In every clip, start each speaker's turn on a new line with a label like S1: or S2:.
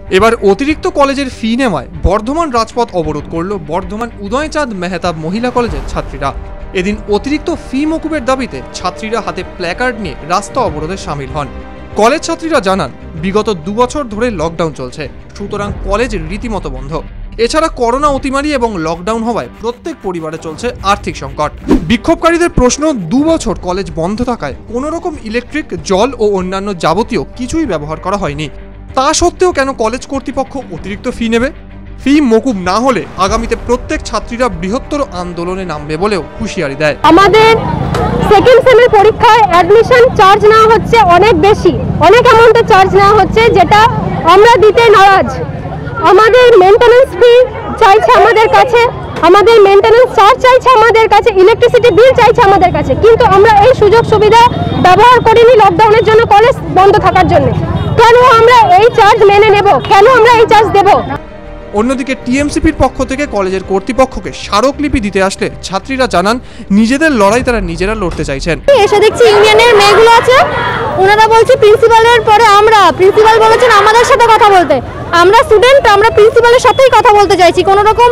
S1: এবার অতিরিক্ত কলেজের ফি নেওয়ায় বর্ধমান রাজপথ অবরোধ করল বর্ধমান উদয়চাঁদ মেহতাব মহিলা কলেজের ছাত্রীরা। এদিন অতিরিক্ত ফি মকুবের দাবিতে ছাত্রীরা হাতে প্ল্যাকার্ড নিয়ে রাস্তা অবরোধে সামিল হন। কলেজ ছাত্রীরা জানান, বিগত 2 বছর ধরে লকডাউন চলছে, সুতরাং কলেজ রীতিমতো বন্ধ। এছাড়া করোনা অতিমারি এবং লকডাউন হওয়ায় প্রত্যেক পরিবারে চলছে আর্থিক সংকট। বিক্ষোভকারীদের প্রশ্ন, 2 বছর কলেজ বন্ধ থাকায় কোনো রকম ইলেকট্রিক, জল ও অন্যান্য যাবতীয় কিছুই ব্যবহার করা হয়নি। তা সত্ত্বেও কেন কলেজ কর্তৃপক্ষ অতিরিক্ত ফি নেবে? ফি মকুব না হলে আগামীতে প্রত্যেক ছাত্রীরা বৃহত্তর আন্দোলনে নামবে বলেও হুঁশিয়ারি দেয়।
S2: আমাদের সেকেন্ড সেমের পরীক্ষায় অ্যাডমিশন চার্জ নেওয়া হচ্ছে অনেক বেশি, অনেক অ্যামাউন্টের চার্জ নেওয়া হচ্ছে, যেটা আমরা দিতে নারাজ। আমাদের মেইনটেনেন্স ফি চাইছে আমাদের কাছে, আমাদের মেইনটেনেন্স চার্জ চাইছে আমাদের কাছে, ইলেকট্রিসিটি বিল চাইছে আমাদের কাছে, কিন্তু আমরা এই সুযোগ সুবিধা ব্যবহার করিনি লকডাউনের জন্য, কলেজ বন্ধ থাকার জন্য। কেন আমরা এই চার্জ মেনে নেব? কেন আমরা এই চার্জ দেব?
S1: অন্যদিকে টিএমসিপির পক্ষ থেকে কলেজের কর্তৃপক্ষকে স্মারকলিপি দিতে আসলে ছাত্রীরা জানান, নিজেদের লড়াই তারা নিজেরা লড়তে চাইছেন।
S2: এসে দেখছি ইউনিয়নের মেয়েগুলো আছে, ওনারা বলছে প্রিন্সিপালের পরে আমরা, প্রিন্সিপাল বলেছেন আমাদের সাথে কথা বলতে। আমরা স্টুডেন্ট, আমরা প্রিন্সিপালের সাথেই কথা বলতে চাইছি, কোনো রকম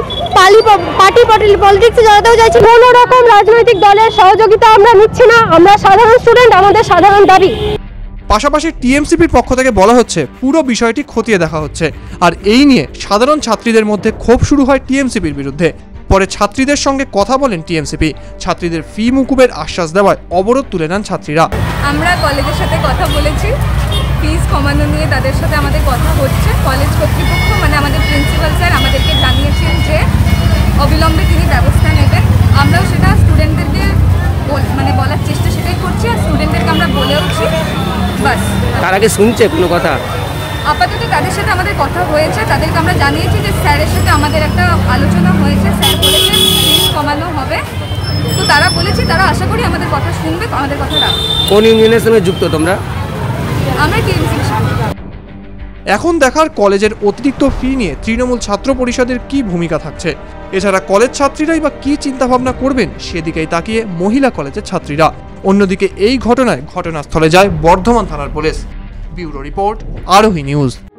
S2: পার্টি পলিটিক্সে জড়াতেও চাইছি, কোনো রকম রাজনৈতিক দলের সহযোগিতা আমরা নিচ্ছি না। আমরা সাধারণ স্টুডেন্ট, আমাদের সাধারণ দাবি।
S1: পাশাপাশি টিএমসিপির পক্ষ থেকে বলা হচ্ছে, পুরো বিষয়টি খতিয়ে দেখা হচ্ছে। আর এই নিয়ে সাধারণ ছাত্রীদের মধ্যে ক্ষোভ শুরু হয় টিএমসিপির বিরুদ্ধে। পরে ছাত্রীদের সঙ্গে কথা বলেন টিএমসিপি। ছাত্রীদের ফি মুকুবের আশ্বাস দেওয়ায় অবরোধ তুলে নেন ছাত্রীরা।
S3: আমরা কলেজের সাথে কথা বলেছি, ফিস কমানো নিয়ে তাদের সাথে আমাদের কথা হচ্ছে। কলেজ কর্তৃপক্ষ মানে আমাদের প্রিন্সিপাল স্যার আমাদেরকে জানিয়েছেন যে অবিলম্বে তিনি ব্যবস্থা নেবেন। আমরাও সেটা স্টুডেন্টদেরকে মানে বলার চেষ্টা সেটাই করছি, আর স্টুডেন্টদেরকে আমরা বলেওছি। বাস,
S4: তার আগে শুনছে কোনো কথা?
S3: আপাতত তাদের সাথে আমাদের কথা হয়েছে, তাদেরকে আমরা জানিয়েছি যে স্যারের সাথে আমাদের একটা আলোচনা হয়েছে, স্যার বলেছেন ফিস কমানো হবে। তো তারা বলেছে তারা আশা করি আমাদের কথা শুনবে, আমাদের কথা রাখবে।
S4: কোন ইউনিয়নের সঙ্গে যুক্ত তোমরা?
S3: আমরা টিএমসির সাথে।
S1: এখন দেখার কলেজের অতিরিক্ত ফি নিয়ে তৃণমূল ছাত্র পরিষদের কি ভূমিকা থাকছে। এছাড়া কলেজ ছাত্রীরাই বা কি চিন্তাভাবনা করবেন সেদিকেই তাকিয়ে মহিলা কলেজের ছাত্রীরা। অন্যদিকে এই ঘটনায় ঘটনাস্থলে যায় বর্ধমান থানার পুলিশ। Bureau report, Arohi news.